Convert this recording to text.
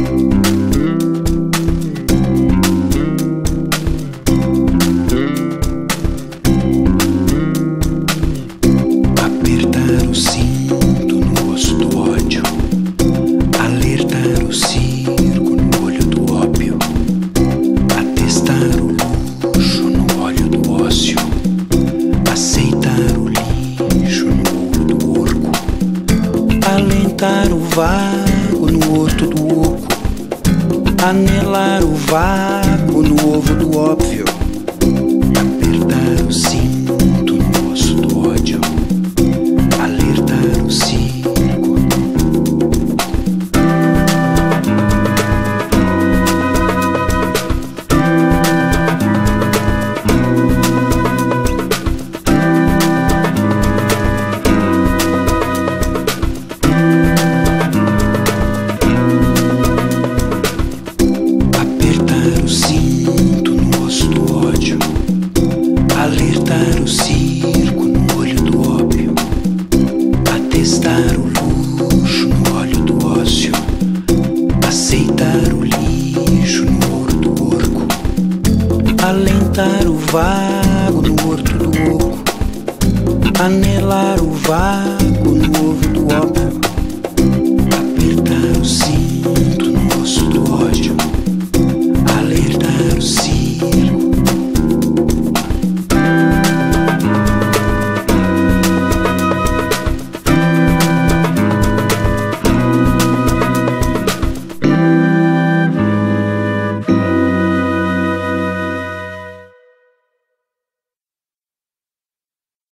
Apertar o cinto no osso do ódio, alertar o circo no olho do ópio, atestar o luxo no óleo do ócio, aceitar o lixo no ouro do orco, alentar o vago no horto do oco, anelar o vácuo no ovo do óbvio, apertar o cinto no osso do ódio, alertar o circo. Apertar o cinto no osso do ódio, alertar o circo no olho do ópio, atestar o luxo no óleo do ócio, aceitar o lixo no ouro do orco, alentar o vago no horto do oco, anelar o vago